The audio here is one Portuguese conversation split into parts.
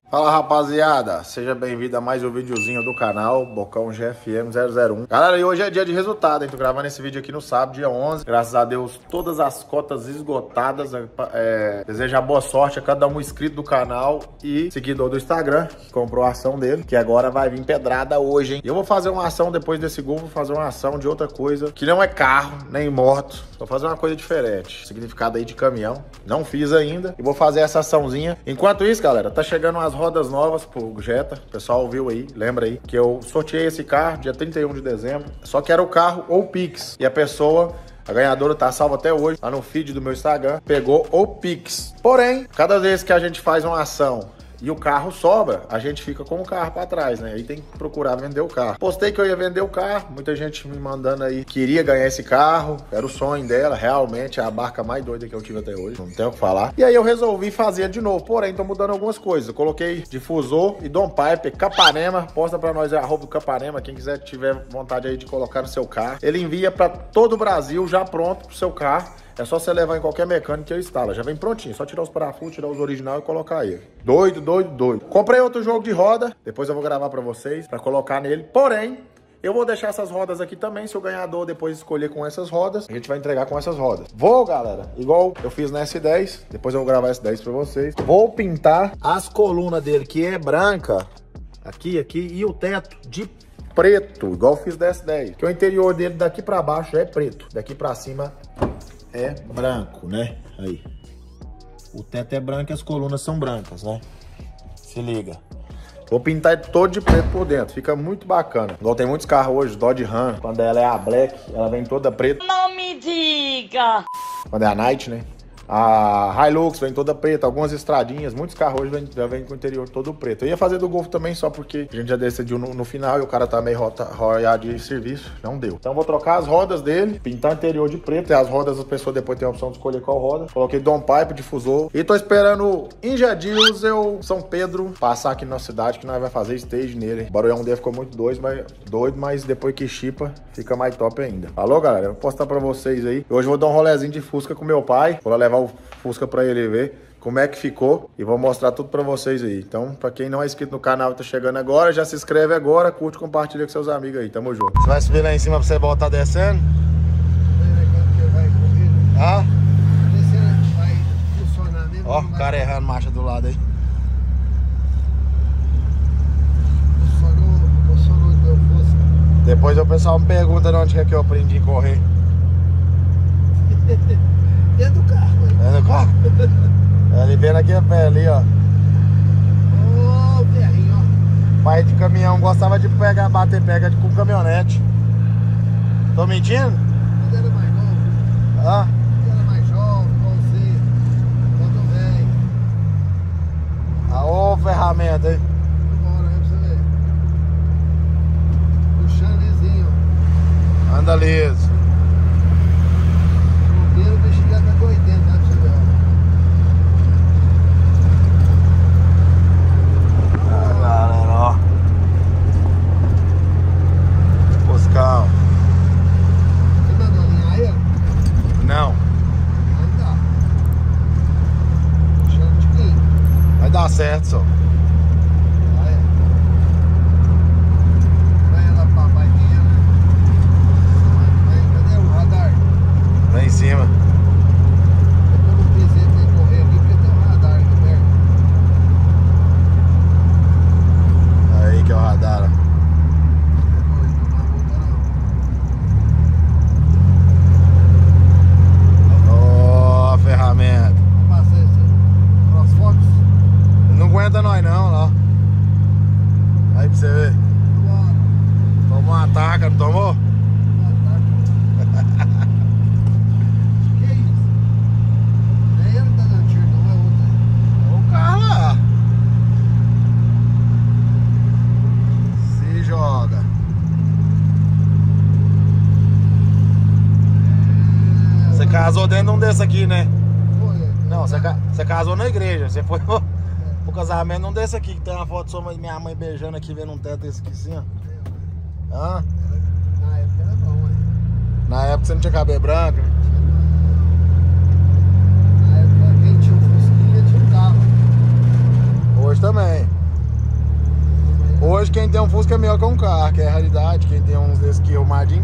Fala rapaziada, seja bem-vindo a mais um videozinho do canal Bocão GFM 001. Galera, e hoje é dia de resultado, hein? Tô gravando esse vídeo aqui no sábado, dia 11. Graças a Deus, todas as cotas esgotadas. Desejo boa sorte a cada um inscrito do canal e seguidor do Instagram, que comprou a ação dele, que agora vai vir pedrada hoje, hein? Eu vou fazer uma ação depois desse gol, vou fazer uma ação de outra coisa, que não é carro, nem moto. Vou fazer uma coisa diferente, significado aí de caminhão. Não fiz ainda e vou fazer essa açãozinha. Enquanto isso, galera, tá chegando as rodas novas pro Jetta. O pessoal viu aí, lembra aí, que eu sorteei esse carro dia 31 de dezembro. Só que era o carro ou Pix. E a pessoa, a ganhadora, tá salva até hoje, lá no feed do meu Instagram, pegou o Pix. Porém, cada vez que a gente faz uma ação e o carro sobra, a gente fica com o carro pra trás, né? Aí tem que procurar vender o carro. Postei que eu ia vender o carro, muita gente me mandando aí, queria ganhar esse carro, era o sonho dela, realmente é a barca mais doida que eu tive até hoje, não tenho o que falar. E aí eu resolvi fazer de novo, porém tô mudando algumas coisas. Eu coloquei difusor e Dom Piper, Capanema, posta pra nós, @ do Capanema, quem quiser tiver vontade aí de colocar no seu carro. Ele envia pra todo o Brasil, já pronto pro seu carro. É só você levar em qualquer mecânico que eu instalo. Já vem prontinho. Só tirar os parafusos, tirar os original e colocar ele. Doido, doido, doido. Comprei outro jogo de roda. Depois eu vou gravar pra vocês, pra colocar nele. Porém, eu vou deixar essas rodas aqui também. Se o ganhador depois escolher com essas rodas, a gente vai entregar com essas rodas. Vou, galera, igual eu fiz na S10. Depois eu vou gravar S10 pra vocês. Vou pintar as colunas dele, que é branca. Aqui. E o teto de preto, igual eu fiz da S10. Que o interior dele daqui pra baixo é preto. Daqui pra cima é branco, né? Aí. O teto é branco e as colunas são brancas, né? Se liga. Vou pintar todo de preto por dentro. Fica muito bacana. Igual tem muitos carros hoje, Dodge Ram. Quando ela é a Black, ela vem toda preta. Não me diga! Quando é a Night, né? A Hilux vem toda preta, algumas estradinhas, muitos carros hoje já vem com o interior todo preto. Eu ia fazer do Golf também só porque a gente já decidiu no final e o cara tá meio roiado de serviço, não deu. Então vou trocar as rodas dele, pintar o interior de preto, e as rodas a pessoa depois tem a opção de escolher qual roda. Coloquei Dom Piper, difusor, e tô esperando Inja Diesel, São Pedro, passar aqui na nossa cidade que nós vai fazer stage nele. O barulhão dele ficou muito doido, mas depois que chipa, fica mais top ainda. Falou, galera? Eu vou postar pra vocês aí. Hoje eu vou dar um rolezinho de Fusca com meu pai, vou lá levar o Fusca pra ele ver como é que ficou e vou mostrar tudo pra vocês aí. Então, pra quem não é inscrito no canal e tá chegando agora, já se inscreve agora, curte, compartilha com seus amigos aí. Tamo junto. Você vai subir lá em cima pra você voltar descendo? Ah? Vai funcionar mesmo. Ó, o cara errando marcha do lado aí. Funcionou do meu Fusca. Depois o pessoal me pergunta de onde é que eu aprendi a correr. Dentro do carro. É no carro? Ele vendo aqui a pé ali, ó. Ô, ferrinho, ó. Pai de caminhão gostava de bater pega com caminhonete. Tô mentindo? Quando era mais novo. Ah? Quando era mais jovem, igual você. Quando velho. Ah, ô ferramenta aí. Vambora, aí pra você ver. Puxando lisinho. Anda liso. O bicho já tá com 80, né, pra você ver, ó. Galera, ó. Fuscão. Você mandou alinhar aí, ó? Não. Aí tá. Puxando de quem? Vai dar certo, só. Vai. Vai ela pra baixinha, né? Cadê o radar? Lá em cima. Depois do presente tem que correr aqui porque tem um radar aqui perto. Aí que é o radar, ó. Depois não vai voltar não. Ó, a ferramenta. Vamos passar esse CrossFox. Não aguenta nós não, ó. Aí pra você ver. Bora. Tomou uma taca, não tomou? Que isso? É ele que tá dando tiro, não é outro. O carro lá. Se joga. Você casou dentro de um desse aqui, né? Foi. Não, você casou na igreja. Você foi pro casamento num desse aqui, que tem uma foto sua, minha mãe beijando aqui, vendo um teto desse aqui assim, ó. Hã? Na época era bom, hein? Na época você não tinha cabelo branco, né? Na época quem tinha um Fusquinha tinha um carro. Hoje também. tem um Fusca é melhor que um carro, que é a realidade. Quem tem uns desses aqui, o Mardim.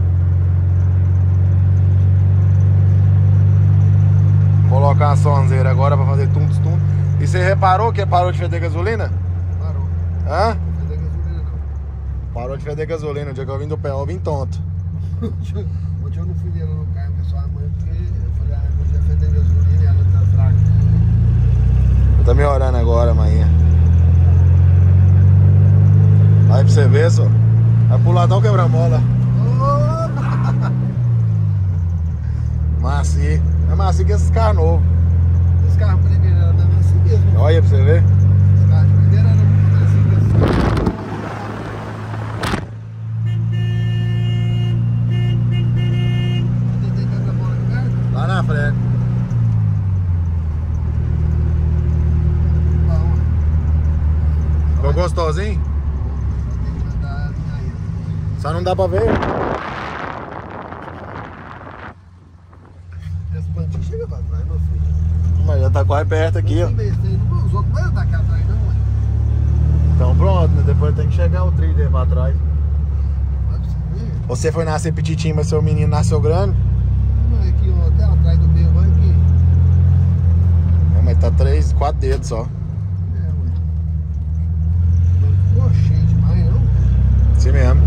Colocar a sonzeira agora pra fazer tum-tum. E você reparou que parou de feder gasolina? Parou. Hã? Não fedeu gasolina, não. Parou de feder gasolina. O dia que eu vim do pé, eu vim tonto. Ontem eu não fui nela no carro, pessoal, amanhã, porque eu falei, ah, não já fedeu gasolina e ela tá fraca. Eu tô melhorando agora, manhã. Aí pra você ver, só. Vai pro ladão quebra-mola. Macio. É macio que esses carros novos. Esse carro primeiro era também assim mesmo. Olha pra você ver. Esse carro primeiro era muito assim mesmo. Tentei cantar a bola de perto. Lá na frente. Bom, Ficou gostosinho? tem que mandar a linha aí. Só não dá pra ver. Esse banquinho chega pra trás, meu filho. Mas já tá quase perto aqui, ó. Os outros não vão andar aqui atrás, não, ué. Então pronto, né? Depois tem que chegar o trilho aí pra trás. Vai pra você ver. Você foi nascer petitinho, mas seu menino nasceu grande. Não, é aqui, ó, até atrás do meu, vai aqui. É, mas tá 3, 4 dedos só. É, ué. Não ficou cheio demais, não. Assim mesmo.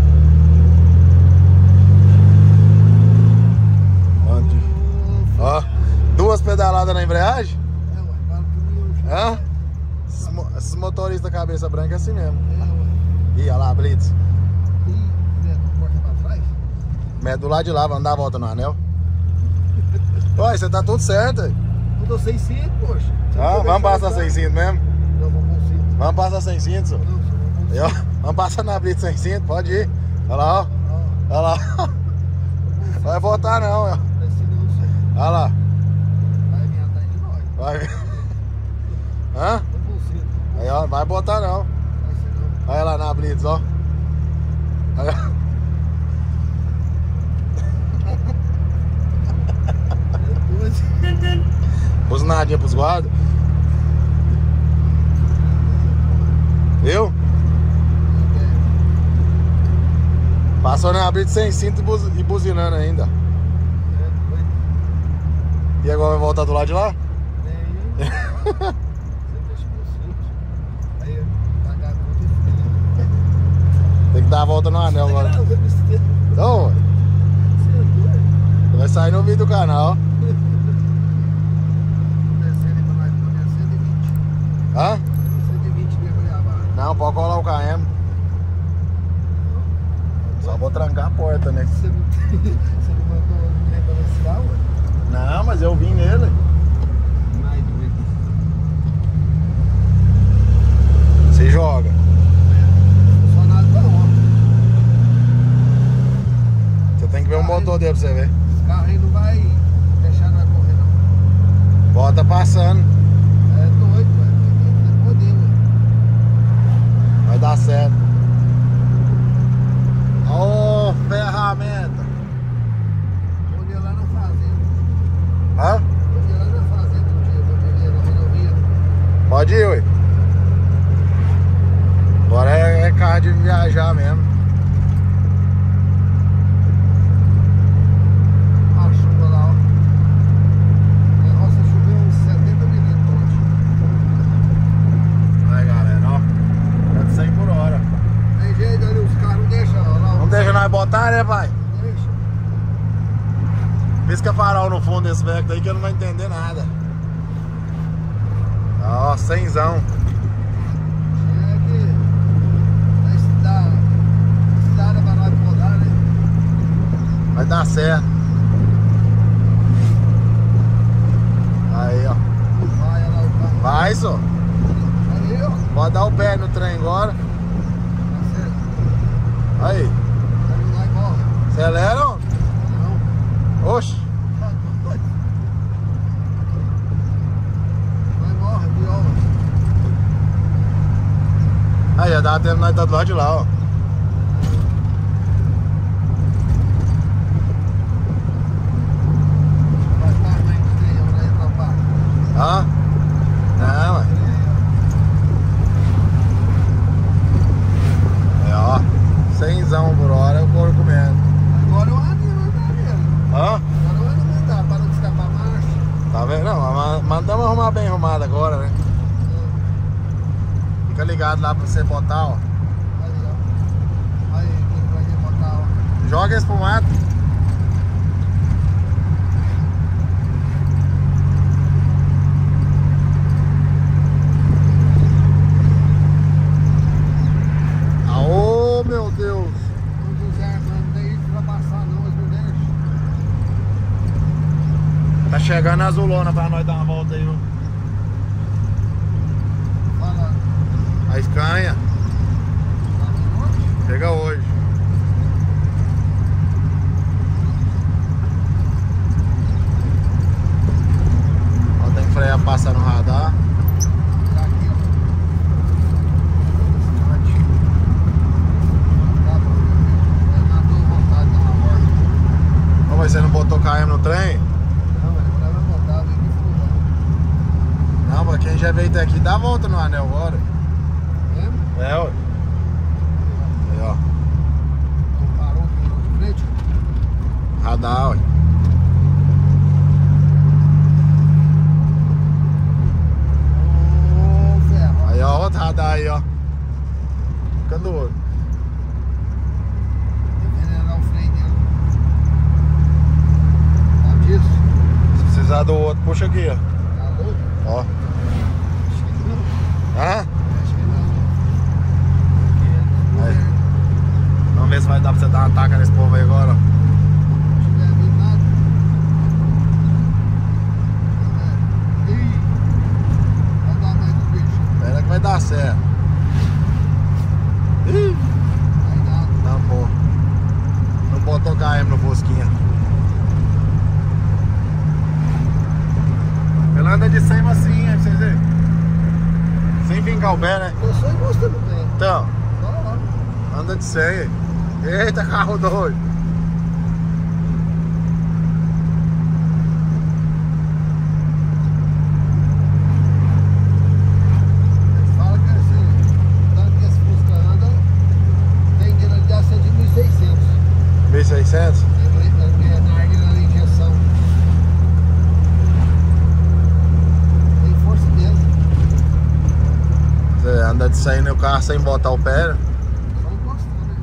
Onde? Ó, 2 pedaladas na embreagem? É, ué, fala pro meu, filho. Hã? Esses motoristas cabeça branca é assim mesmo. É, ué. Ih, olha lá, Blitz. E, né, tu corta pra trás? Mas é do lado de lá, vamos dar a volta no anel. Ué, você tá tudo certo aí. Eu tô 600, poxa. Ah, vamos passar 600 mesmo? Não, vamos com 5. Vamos passar 600, só. Não, só vamos com Aí, ó, vamos passar na Blitz 600, pode ir. Olha lá, ó. 5. Olha lá. Vai voltar não, ó. Não, senão Olha lá. vai vir atrás de nós. Vai. Hã? Vamos com 5. Aí, ó, não vai botar não. Vai ser não. Olha lá na Blitz, ó. Aí, ó. Buzinadinha pros guardas. Viu? Passou na Blitz sem cinto e buzinando ainda. E agora vai voltar do lado de lá? Tem que dar a volta no anel agora. Então, vai sair no vídeo do canal. Hã? Não, pode colar o KM. Só vou trancar a porta, né? Você não mandou ninguém pra vacilar, ué? Não, mas eu vim nele. Mais doido. Você joga. Funcionado não, ó. Você tem que ver o motor dele pra você ver. Esse carro aí não vai deixar nós correr, não. Bota passando. É doido, ué. Tem poder, ué. Vai dar certo. Ô, ferramenta. Vou ver lá na fazenda. Hã? Vou ver lá na fazenda um dia, vou ver na rodovia. Pode ir, ué. Agora é carro de viajar mesmo. A chuva lá, ó. A roça choveu uns 70 milímetros ontem. Aí, galera, ó. É de 100 por hora. Tem jeito ali, os carros não deixam, ó. Lá, Não deixa nós botar, né, pai? Não deixa. Pisca farol no fundo desse veículo aí que eu não vou entender nada. Ó, 100zão. É que dá estrada pra nós rodar, né? Vai dar certo. Aí, ó. Vai lá o carro. Vai, só. Aí, ó. Pode dar o pé no trem agora. Tá certo. Aí. Aí lá e corre. Acelera, ó. Não. Oxi. Tá doido. Vai, morre, viola. Aí, já dá tempo de nós estar do lado de lá, ó. Vai, vai, vai, estreia, vai atrapar. Hã? Não, ué. É, ó. Fica ligado lá pra você botar, ó. Ali, ó. Aí, quem vai botar, ó. Joga esse pro mato. Aô, meu Deus. O José Armando daí pra passar não, mas não deixa. Tá chegando a azulona pra nós dar uma volta aí, ó. Fala, A Escanha. tá vindo hoje? Chega hoje. Ó, tem que frear passar no radar. Tá aqui, ó. Tá bom, ele matou vontade de dar uma volta. Ô, mas você não botou KM no trem? Não, ele vai botar, vem aqui furando. Não, mas quem já veio até aqui dá a volta no anel agora. Lembra? É, ó. Aí, ó. Então parou aqui de frente. Radar, ó. Ô, ferro. Aí, ó, outro radar aí, ó. Ficando outro. Envenenar o freio dele. Sabe disso? Se precisar do outro, puxa aqui, ó. Tá louco? Ó. Acho que não. Hã? Acho que não. Aí. Vamos ver se vai dar pra você dar uma taca nesse povo aí agora, ó. Não tiver vindo nada. Ih, vai dar mais do bicho. Espera que vai dar certo. Ih, Vai dar. não, pô. Não botou KM no Fusquinha. Ela anda de 100 assim, aí pra vocês verem. Sem vingar o pé, né? Eu só encostando bem. Então, Só lá. anda de 100 aí. Eita, carro doido. Eles falam que esse tanto que esse Fusca anda, tem que ele dá 1.600. 1.600? É na arma na injeção. Tem força dentro. Você anda de 100 no carro sem botar o pé. Só encostando, né?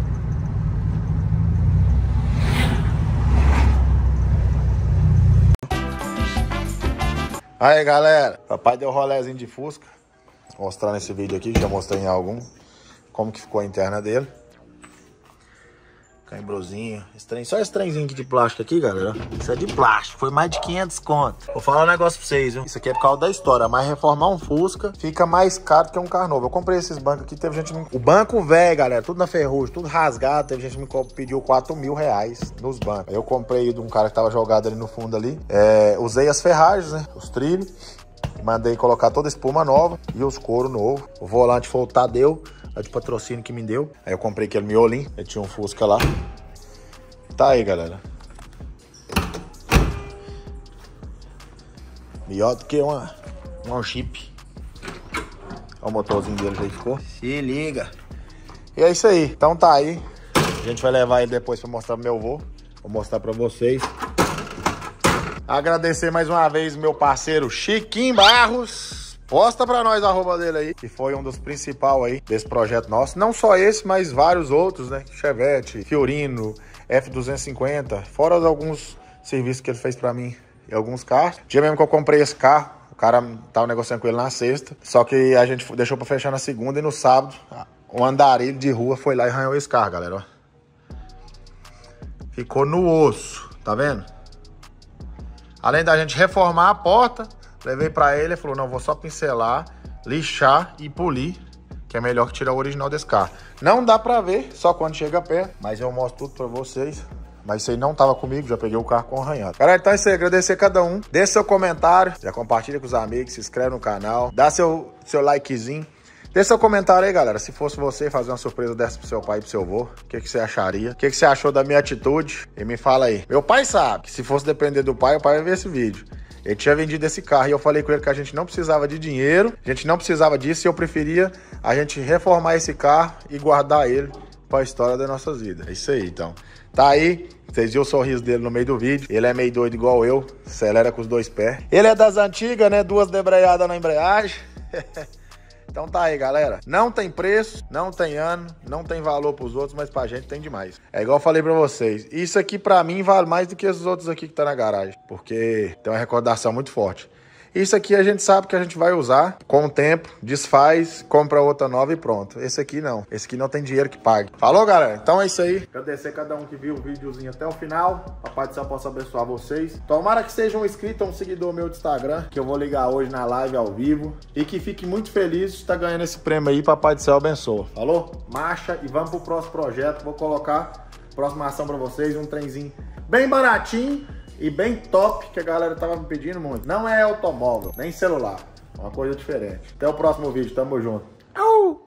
Aí, galera, papai deu rolezinho de Fusca. Mostrar nesse vídeo aqui, já mostrei em algum como que ficou a interna dele. Caimbrozinho, só esse trenzinho aqui de plástico aqui, galera. Isso é de plástico, foi mais de 500 conto. Vou falar um negócio pra vocês, viu? Isso aqui é por causa da história, mas reformar um Fusca fica mais caro que um carro novo. Eu comprei esses bancos aqui, teve gente... O banco velho, galera, tudo na ferrugem, tudo rasgado. Teve gente que me pediu 4 mil reais nos bancos. Aí eu comprei de um cara que tava jogado ali no fundo ali. Usei as ferragens, né? Os trilhos. Mandei colocar toda a espuma nova e os couro novo. O volante foi o Tadeu, de patrocínio que me deu. Aí eu comprei aquele miolim, aí tinha um Fusca lá. Tá aí, galera. Melhor do que um chip. Olha o motorzinho dele já ficou. Se liga. E é isso aí. Então tá aí. A gente vai levar ele depois pra mostrar pro meu avô. Vou mostrar pra vocês. Agradecer mais uma vez meu parceiro Chiquinho Barros. Posta pra nós a arroba dele aí, que foi um dos principais aí desse projeto nosso. Não só esse, mas vários outros, né? Chevette, Fiorino, F250. Fora alguns serviços que ele fez pra mim e alguns carros. Dia mesmo que eu comprei esse carro, o cara tava negociando com ele na sexta. Só que a gente deixou pra fechar na segunda e no sábado, o andarilho de rua foi lá e arranhou esse carro, galera. Ó. Ficou no osso, tá vendo? Além da gente reformar a porta, levei pra ele e falou, não, vou só pincelar, lixar e polir, que é melhor que tirar o original desse carro. Não dá pra ver, só quando chega perto, mas eu mostro tudo pra vocês. Mas isso aí não tava comigo, já peguei o carro com arranhado. Galera, então é isso aí, agradecer a cada um. Deixe seu comentário, já compartilha com os amigos, se inscreve no canal, dá seu likezinho. Deixa seu comentário aí, galera. Se fosse você fazer uma surpresa dessa pro seu pai e pro seu avô, o que você acharia? O que você achou da minha atitude? E me fala aí. Meu pai sabe que se fosse depender do pai, o pai vai ver esse vídeo. Ele tinha vendido esse carro e eu falei com ele que a gente não precisava de dinheiro, a gente não precisava disso e eu preferia a gente reformar esse carro e guardar ele para a história das nossas vidas. É isso aí, então. Tá aí, vocês viram o sorriso dele no meio do vídeo. Ele é meio doido igual eu, acelera com os dois pés. Ele é das antigas, né? 2 debreadas na embreagem. Então tá aí, galera. Não tem preço, não tem ano, não tem valor pros outros, mas pra gente tem demais. É igual eu falei pra vocês. Isso aqui pra mim vale mais do que esses outros aqui que tá na garagem. Porque tem uma recordação muito forte. Isso aqui a gente sabe que a gente vai usar com o tempo, desfaz, compra outra nova e pronto. Esse aqui não. Esse aqui não tem dinheiro que pague. Falou, galera? Então é isso aí. Agradecer a cada um que viu o videozinho até o final. Papai do céu possa abençoar vocês. Tomara que seja um inscrito ou um seguidor meu do Instagram, que eu vou ligar hoje na live ao vivo. E que fique muito feliz de estar ganhando esse prêmio aí. Papai do céu abençoa. Falou? Marcha e vamos pro próximo projeto. Vou colocar próxima ação pra vocês. Um trenzinho bem baratinho e bem top, que a galera tava me pedindo muito. Não é automóvel, nem celular. É uma coisa diferente. Até o próximo vídeo. Tamo junto.